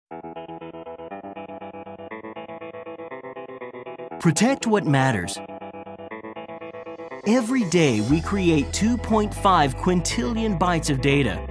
Protect what matters. Every day, we create 2.5 quintillion bytes of data.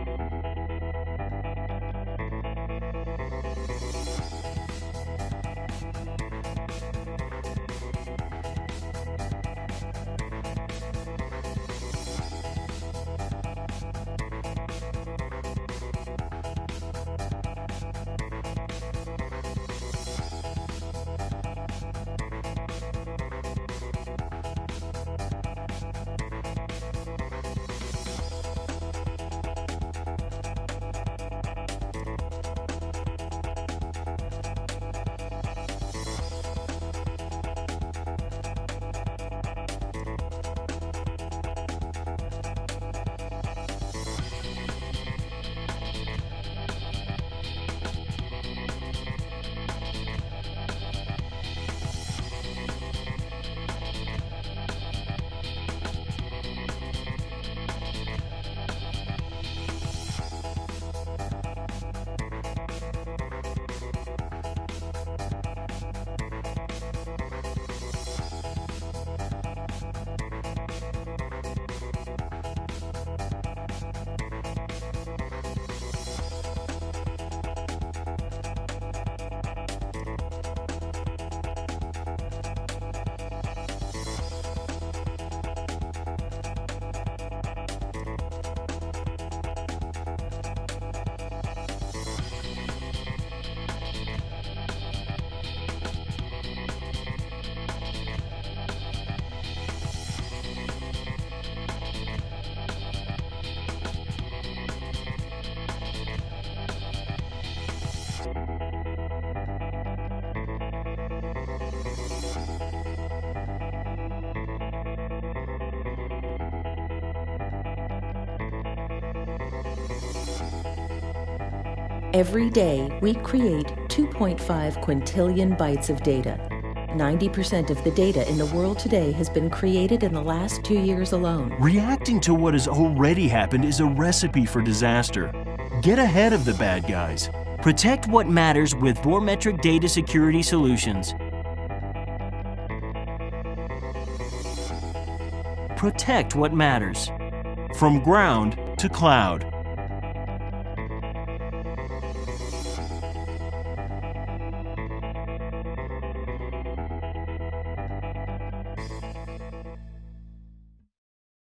Every day, we create 2.5 quintillion bytes of data. 90% of the data in the world today has been created in the last 2 years alone. Reacting to what has already happened is a recipe for disaster. Get ahead of the bad guys. Protect what matters with Vormetric data security solutions. Protect what matters. From ground to cloud.